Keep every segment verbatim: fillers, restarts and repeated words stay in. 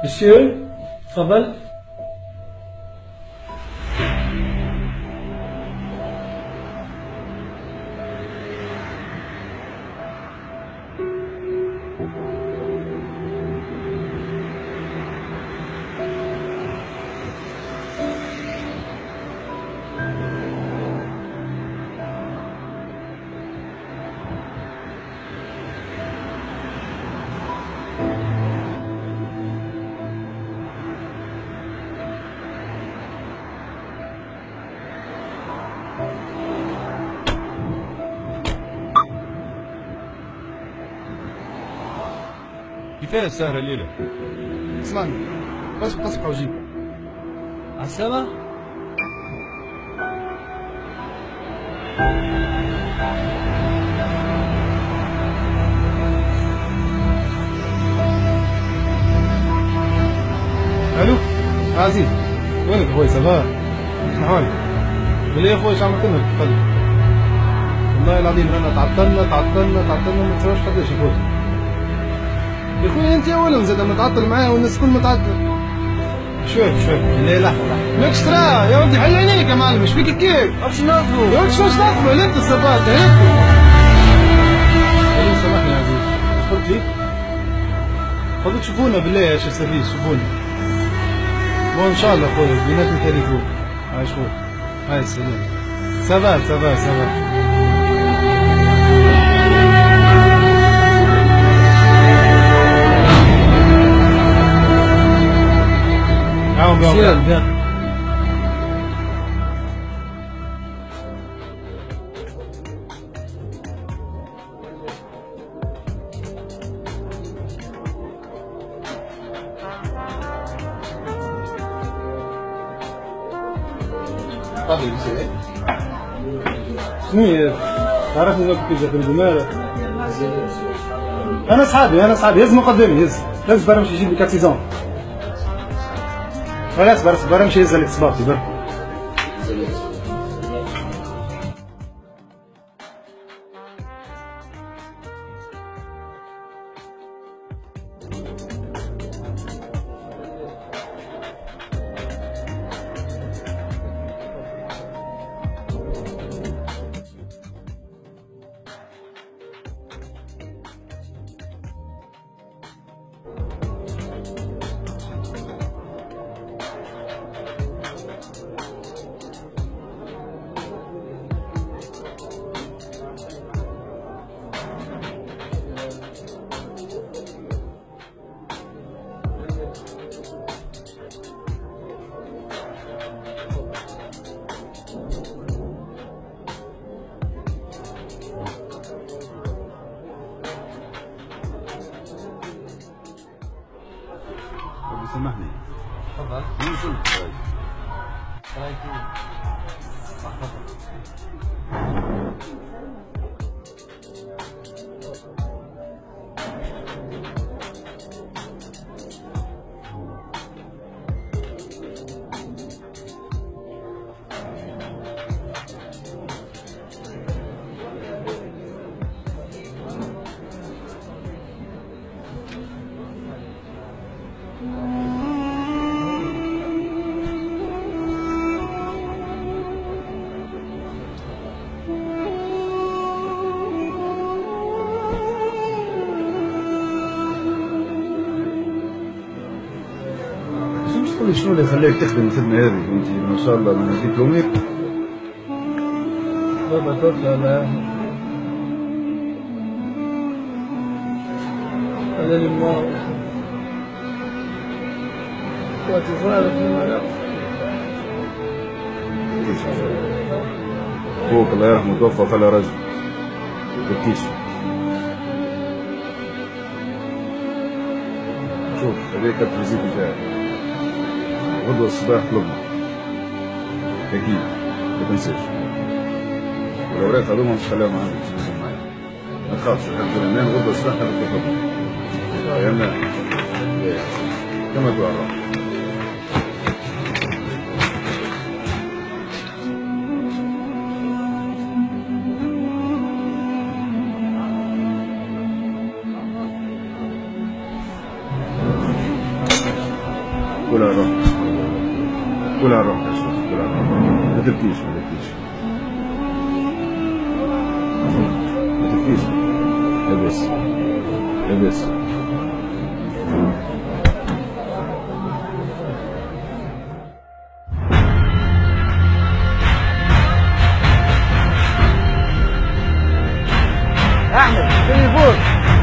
مسيو تفضل. كيفاش السهرة الليلة؟ اسمعني بس تصحى وجيب عالسلامة. الو عزيز، وينك اخوي؟ سافا؟ شنو حوالك؟ بالله يا اخوي شو عملت لنا في القلب؟ والله العظيم رانا تعطلنا تعطلنا تعطلنا ما تصورش قداش يا اخوي. يا اخوي انت اولا زاد متعطل معايا والناس الكل متعطل. شوف شوف لا لحظه لحظه ماكش ترى يا ولدي حل عينيك يا معلم، ايش بيك كيف؟ باش ناخذوا يا ولدي شوش ناخذوا؟ لا انت الصباط هيك. سامحني يا عزيز، قلت لي خذوا تشوفونا بالله يا شي سيرفيس، شوفونا وان شاء الله خويا بيناتنا تليفون. عايش خويا، هاي سلام. سافا سافا سافا. مسيو bien. شنو هي؟ تعرفني انك كي جات الجمال. انا صحابي انا صحابي هز من قدامي هز، لازم برا نمشي نجيب لي كاتيزون. خلاص برا برا نمشي هز لك صباطي برا. سامحني. تفضل. وين وصلت شوي؟ رايك قولي شنو اللي خلاك تخدم الخدمة هذه وانت ما شاء الله من دبلوميك؟ بابا توفى على على الماء واتصالك بما أخوك الله يرحمه توفى وخلى رجل تبكيش. شوف هذيك التوزيع نتاعك غدوة الصباح طلبنا أكيد ما تنساش، والأوراق هذوما مش خليهم عندك تنزل معايا، ما تخافش الحمد لله غدوة الصباح هذوك تطلبنا فهمنا كما تقول على روحك. كل على روحك كل على روحك يا شيخ، كل على روحك، ما تبكيش ما تبكيش ما تبكيش. لبس لبس احمد تليفون.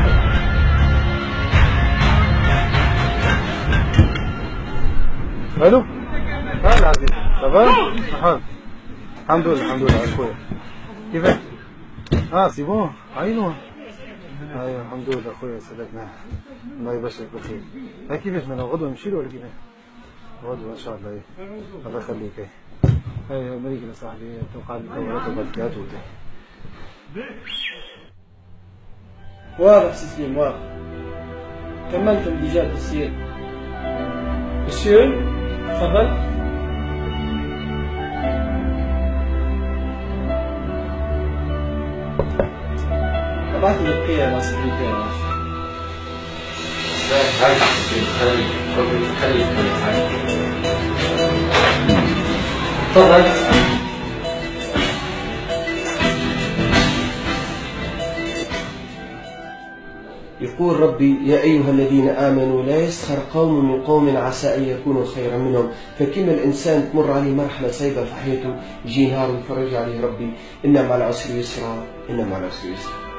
الو هلا عزيز تمام الحمد الحمد لله الحمد لله اخويا كيفك؟ اه سي بون عينو. ايوه الحمد لله اخويا سلامنا الله يبشرك بخير. ها كيفاش انا غدوه نمشي له ولا كيفاش؟ غدوه ان شاء الله. ايه الله يخليك. ايه ايوه مريك يا صاحبي توقع لي كورات وبركات وتاع. واضح سي سليم واضح. كملتم الإجابة السير. مسيو تفضل. طبعت لي القيا على صدري خلي خلي خلي خلي تفضل. يقول ربي يا أيها الذين آمنوا لا يسخر قوم من قوم عسى أن يكونوا خيرا منهم. فكما الإنسان تمر عليه مرحلة صعبة في حياته يجي نهار ويفرج عليه ربي إن مع العسر يسرا إن مع العسر يسرا.